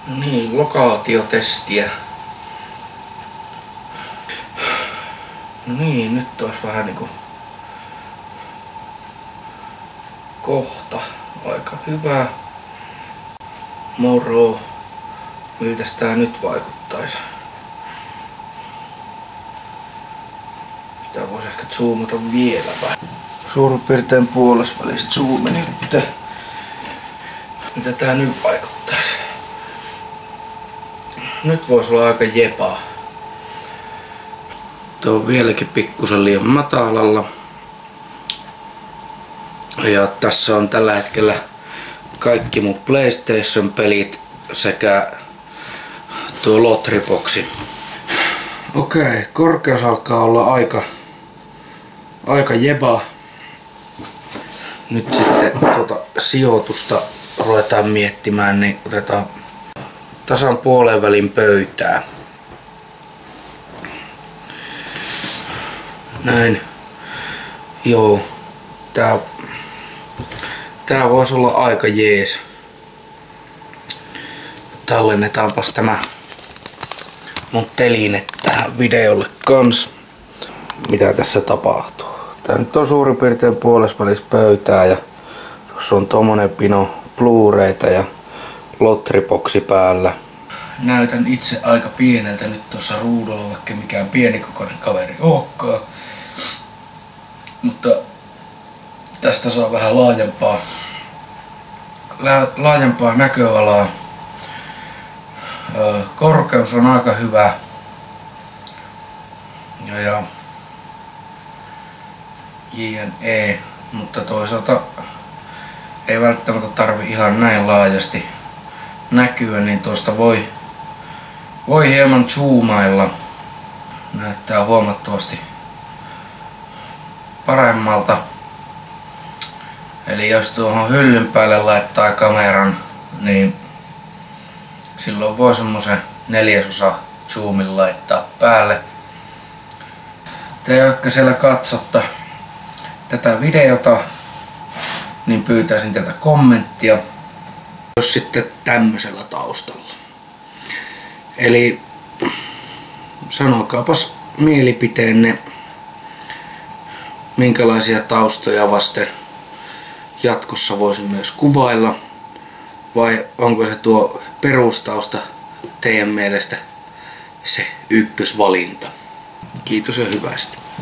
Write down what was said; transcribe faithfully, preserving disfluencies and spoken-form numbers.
Niin, lokaatiotestiä. No niin, nyt olisi vähän niinku kohta aika hyvä. Moro. Miltäs tää nyt vaikuttaisi? Sitä voisi ehkä zoomata vielä vähän. Suurin piirtein puolesvälistä zoomi nyt. Mitä tää nyt vaikuttaisi? Nyt voisi olla aika jepaa. Tuo on vieläkin pikkusen liian matalalla. Ja tässä on tällä hetkellä kaikki mun PlayStation-pelit sekä tuo Lotriboxi. Okei, korkeus alkaa olla aika, aika jeba. Nyt sitten tuota sijoitusta ruvetaan miettimään, niin otetaan tasan puolen välin pöytää. Näin. Joo. Tää, tää voisi olla aika jees. Tallennetaanpas tämä mun teline tähän videolle kans. Mitä tässä tapahtuu. Tää nyt on suurin piirtein puolesvälis pöytää ja tuossa on tommonen pino Blu-rayta ja Lotriboxi päällä. Näytän itse aika pieneltä nyt tuossa ruudulla, vaikka mikään pienikokoinen kaveri olekaan. Mutta tästä saa vähän laajempaa, laajempaa näköalaa. Korkeus on aika hyvä. Ja, ja jne. Mutta toisaalta ei välttämättä tarvi ihan näin laajasti näkyä, niin tuosta voi, voi hieman zoomailla. Näyttää huomattavasti paremmalta. Eli jos tuohon hyllyn päälle laittaa kameran, niin silloin voi semmoisen neljäsosa zoomin laittaa päälle. Te, jotka siellä katsotte tätä videota, niin pyytäisin teiltä kommenttia, jos sitten tämmöisellä taustalla. Eli sanokaapas mielipiteenne, minkälaisia taustoja vasten jatkossa voisin myös kuvailla, vai onko se tuo perustausta teidän mielestä se ykkösvalinta. Kiitos ja hyvästi.